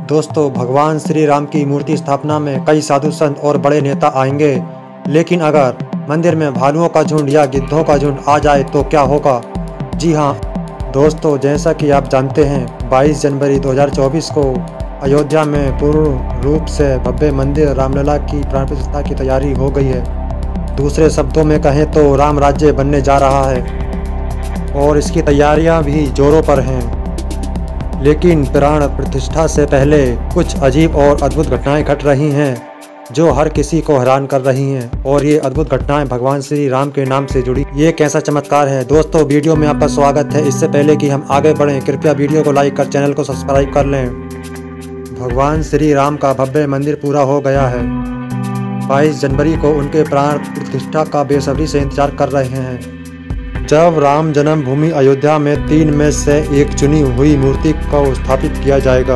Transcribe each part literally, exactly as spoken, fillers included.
दोस्तों, भगवान श्री राम की मूर्ति स्थापना में कई साधु संत और बड़े नेता आएंगे, लेकिन अगर मंदिर में भालुओं का झुंड या गिद्धों का झुंड आ जाए तो क्या होगा? जी हाँ दोस्तों, जैसा कि आप जानते हैं बाईस जनवरी दो हज़ार चौबीस को अयोध्या में पूर्ण रूप से भव्य मंदिर रामलला की प्राण प्रतिष्ठा की तैयारी हो गई है। दूसरे शब्दों में कहें तो राम राज्य बनने जा रहा है और इसकी तैयारियां भी जोरों पर हैं। लेकिन प्राण प्रतिष्ठा से पहले कुछ अजीब और अद्भुत घटनाएं घट रही हैं जो हर किसी को हैरान कर रही हैं, और ये अद्भुत घटनाएं भगवान श्री राम के नाम से जुड़ी। ये कैसा चमत्कार है? दोस्तों, वीडियो में आपका स्वागत है। इससे पहले कि हम आगे बढ़ें, कृपया वीडियो को लाइक कर चैनल को सब्सक्राइब कर लें। भगवान श्री राम का भव्य मंदिर पूरा हो गया है। बाईस जनवरी को उनके प्राण प्रतिष्ठा का बेसब्री से इंतजार कर रहे हैं, जब राम जन्मभूमि अयोध्या में तीन में से एक चुनी हुई मूर्ति को स्थापित किया जाएगा।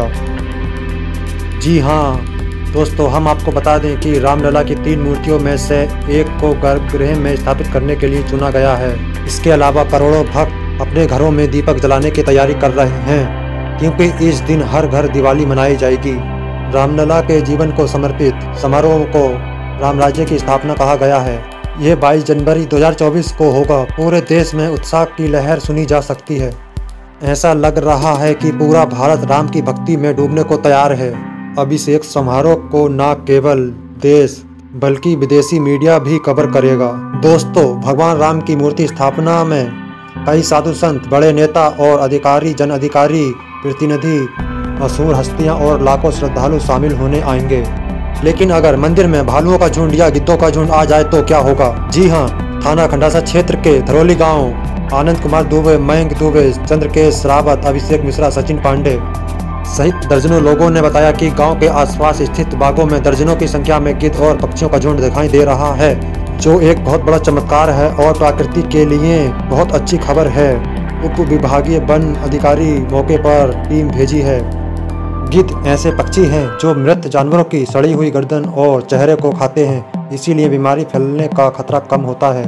जी हाँ दोस्तों, हम आपको बता दें कि रामलला की तीन मूर्तियों में से एक को गर्भगृह में स्थापित करने के लिए चुना गया है। इसके अलावा करोड़ों भक्त अपने घरों में दीपक जलाने की तैयारी कर रहे हैं, क्योंकि इस दिन हर घर दिवाली मनाई जाएगी। रामलला के जीवन को समर्पित समारोह को राम राज्य की स्थापना कहा गया है। ये बाईस जनवरी दो हज़ार चौबीस को होगा। पूरे देश में उत्साह की लहर सुनी जा सकती है। ऐसा लग रहा है कि पूरा भारत राम की भक्ति में डूबने को तैयार है। अभिषेक समारोह को न केवल देश बल्कि विदेशी मीडिया भी कवर करेगा। दोस्तों, भगवान राम की मूर्ति स्थापना में कई साधु संत, बड़े नेता और अधिकारी, जन अधिकारी, प्रतिनिधि, मशहूर हस्तियां और लाखों श्रद्धालु शामिल होने आएंगे। लेकिन अगर मंदिर में भालुओं का झुंड या गिद्धों का झुंड आ जाए तो क्या होगा? जी हाँ, थाना खंडासा क्षेत्र के धरौली गांव आनंद कुमार दुबे, मयंक दुबे, चंद्रकेश रावत, अभिषेक मिश्रा, सचिन पांडे सहित दर्जनों लोगों ने बताया कि गांव के आसपास स्थित बागों में दर्जनों की संख्या में गिद्ध और पक्षियों का झुंड दिखाई दे रहा है, जो एक बहुत बड़ा चमत्कार है और प्रकृति के लिए बहुत अच्छी खबर है। उप विभागीय वन अधिकारी मौके पर टीम भेजी है। गिद्ध ऐसे पक्षी हैं जो मृत जानवरों की सड़ी हुई गर्दन और चेहरे को खाते हैं, इसीलिए बीमारी फैलने का खतरा कम होता है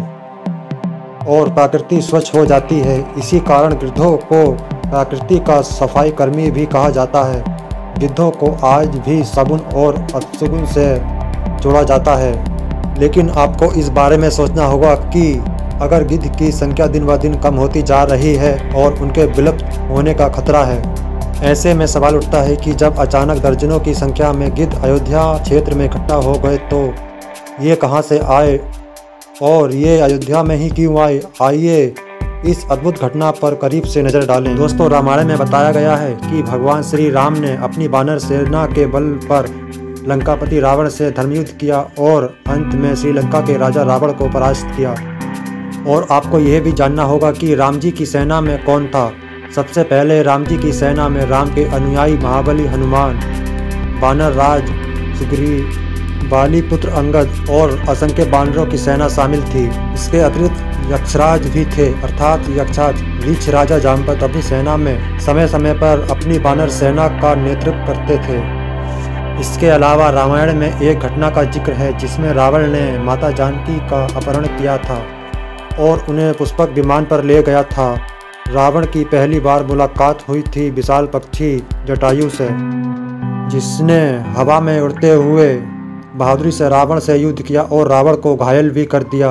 और प्रकृति स्वच्छ हो जाती है। इसी कारण गिद्धों को प्रकृति का सफाई कर्मी भी कहा जाता है। गिद्धों को आज भी सगुन और अपशगुन से जोड़ा जाता है, लेकिन आपको इस बारे में सोचना होगा कि अगर गिद्ध की संख्या दिन ब दिन कम होती जा रही है और उनके विलुप्त होने का खतरा है, ऐसे में सवाल उठता है कि जब अचानक दर्जनों की संख्या में गिद्ध अयोध्या क्षेत्र में इकट्ठा हो गए तो ये कहां से आए और ये अयोध्या में ही क्यों आए? आइए इस अद्भुत घटना पर करीब से नज़र डालें। दोस्तों, रामायण में बताया गया है कि भगवान श्री राम ने अपनी वानर सेना के बल पर लंकापति रावण से धर्मयुद्ध किया और अंत में श्रीलंका के राजा रावण को पराजित किया। और आपको यह भी जानना होगा कि राम जी की सेना में कौन था। सबसे पहले राम जी की सेना में राम के अनुयायी महाबली हनुमान, वानर राज सुग्रीव, बाली पुत्र अंगद और असंख्य वानरों की सेना शामिल थी। इसके अतिरिक्त यक्षराज भी थे, अर्थात यक्षराज रीछ राजा जामवंत अपनी सेना में समय समय पर अपनी वानर सेना का नेतृत्व करते थे। इसके अलावा रामायण में एक घटना का जिक्र है जिसमें रावण ने माता जानकी का अपहरण किया था और उन्हें पुष्पक विमान पर ले गया था। रावण की पहली बार मुलाकात हुई थी विशाल पक्षी जटायु से, जिसने हवा में उड़ते हुए बहादुरी से रावण से युद्ध किया और रावण को घायल भी कर दिया।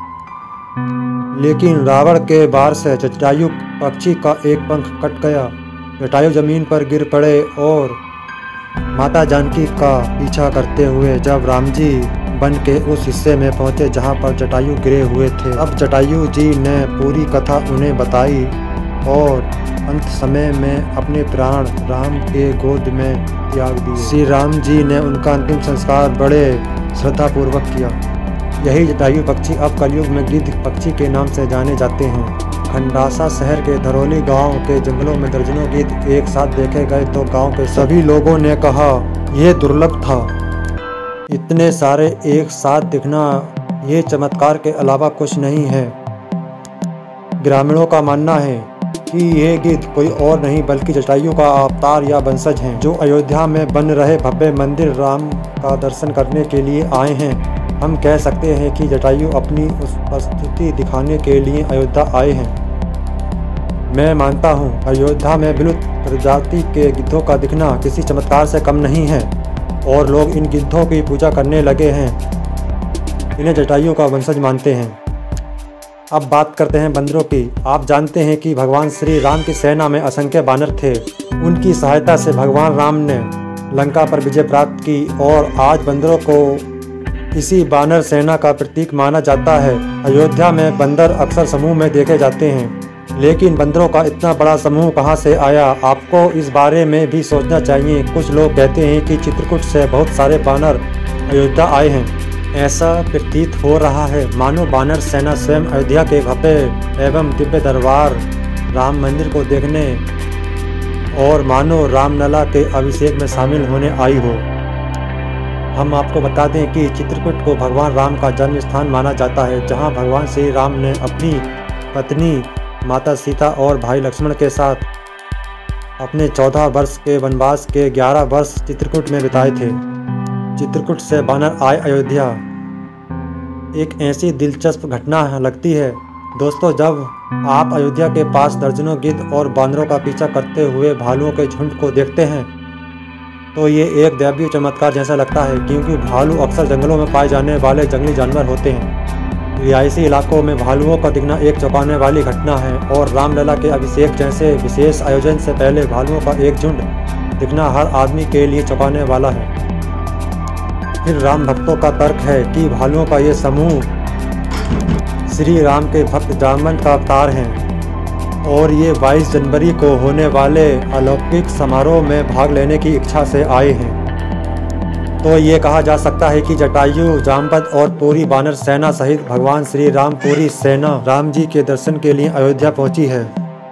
लेकिन रावण के वार से जटायु पक्षी का एक पंख कट गया। जटायु जमीन पर गिर पड़े और माता जानकी का पीछा करते हुए जब राम जी वन के उस हिस्से में पहुंचे जहां पर जटायु गिरे हुए थे, अब जटायु जी ने पूरी कथा उन्हें बताई और अंत समय में अपने प्राण राम के गोद में त्याग दिए। श्री राम जी ने उनका अंतिम संस्कार बड़े श्रद्धापूर्वक किया। यही जटायु पक्षी अब कलयुग में गिद्ध पक्षी के नाम से जाने जाते हैं। खंडासा शहर के धरौली गांव के जंगलों में दर्जनों गिद्ध एक साथ देखे गए तो गांव के सभी लोगों ने कहा यह दुर्लभ था। इतने सारे एक साथ दिखना ये चमत्कार के अलावा कुछ नहीं है। ग्रामीणों का मानना है कि ये गिद्ध कोई और नहीं बल्कि जटायु का अवतार या वंशज हैं, जो अयोध्या में बन रहे भव्य मंदिर राम का दर्शन करने के लिए आए हैं। हम कह सकते हैं कि जटायु अपनी उपस्थिति दिखाने के लिए अयोध्या आए हैं। मैं मानता हूँ अयोध्या में विलुप्त प्रजाति के गिद्धों का दिखना किसी चमत्कार से कम नहीं है और लोग इन गिद्धों की पूजा करने लगे हैं। इन्हें जटायु का वंशज मानते हैं। अब बात करते हैं बंदरों की। आप जानते हैं कि भगवान श्री राम की सेना में असंख्य बानर थे। उनकी सहायता से भगवान राम ने लंका पर विजय प्राप्त की और आज बंदरों को इसी बानर सेना का प्रतीक माना जाता है। अयोध्या में बंदर अक्सर समूह में देखे जाते हैं, लेकिन बंदरों का इतना बड़ा समूह कहां से आया, आपको इस बारे में भी सोचना चाहिए। कुछ लोग कहते हैं कि चित्रकूट से बहुत सारे बानर अयोध्या आए हैं। ऐसा प्रतीत हो रहा है मानो बानर सेना स्वयं अयोध्या के भव्य एवं दिव्य दरबार राम मंदिर को देखने और मानो रामलला के अभिषेक में शामिल होने आई हो। हम आपको बता दें कि चित्रकूट को भगवान राम का जन्म स्थान माना जाता है, जहां भगवान श्री राम ने अपनी पत्नी माता सीता और भाई लक्ष्मण के साथ अपने चौदह वर्ष के वनवास के ग्यारह वर्ष चित्रकूट में बिताए थे। चित्रकूट से बानर आए अयोध्या एक ऐसी दिलचस्प घटना लगती है दोस्तों। जब आप अयोध्या के पास दर्जनों गिद्ध और बानरों का पीछा करते हुए भालुओं के झुंड को देखते हैं तो ये एक दैवीय चमत्कार जैसा लगता है, क्योंकि भालू अक्सर जंगलों में पाए जाने वाले जंगली जानवर होते हैं। रिहायशी इलाकों में भालुओं का दिखना एक चौंकाने वाली घटना है और रामलला के अभिषेक जैसे विशेष आयोजन से पहले भालुओं का एक झुंड दिखना हर आदमी के लिए चौंकाने वाला है। फिर राम भक्तों का तर्क है कि भालुओं का ये समूह श्री राम के भक्त जामवंत का अवतार हैं और ये बाईस जनवरी को होने वाले अलौकिक समारोह में भाग लेने की इच्छा से आए हैं। तो ये कहा जा सकता है कि जटायु, जामवंत और पूरी बानर सेना सहित भगवान श्री राम पूरी सेना राम जी के दर्शन के लिए अयोध्या पहुंची है।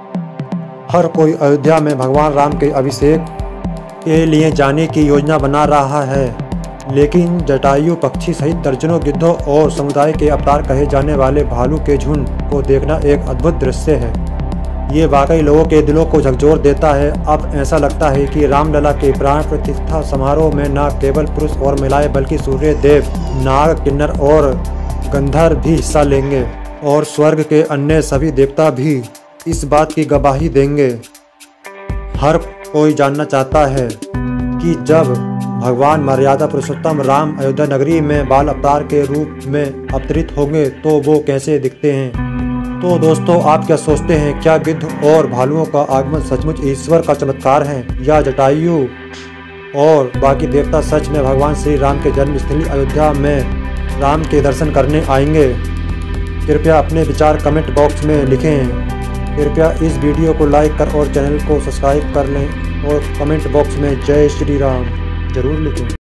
हर कोई अयोध्या में भगवान राम के अभिषेक के लिए जाने की योजना बना रहा है, लेकिन जटायु पक्षी सहित दर्जनों गिद्धों और समुदाय के अवतार कहे जाने वाले भालू के झुंड को देखना एक अद्भुत दृश्य है। ये वाकई लोगों के दिलों को झकझोर देता है। अब ऐसा लगता है कि रामलला के प्राण प्रतिष्ठा समारोह में न केवल पुरुष और महिलाएं बल्कि सूर्य देव, नाग, किन्नर और गंधर्व भी हिस्सा लेंगे और स्वर्ग के अन्य सभी देवता भी इस बात की गवाही देंगे। हर कोई जानना चाहता है कि जब भगवान मर्यादा पुरुषोत्तम राम अयोध्या नगरी में बाल अवतार के रूप में अवतरित होंगे तो वो कैसे दिखते हैं। तो दोस्तों, आप क्या सोचते हैं, क्या गिद्ध और भालुओं का आगमन सचमुच ईश्वर का चमत्कार है या जटायु और बाकी देवता सच में भगवान श्री राम के जन्मस्थली अयोध्या में राम के दर्शन करने आएंगे? कृपया अपने विचार कमेंट बॉक्स में लिखें। कृपया इस वीडियो को लाइक कर और चैनल को सब्सक्राइब कर लें और कमेंट बॉक्स में जय श्री राम जरूर लिखें।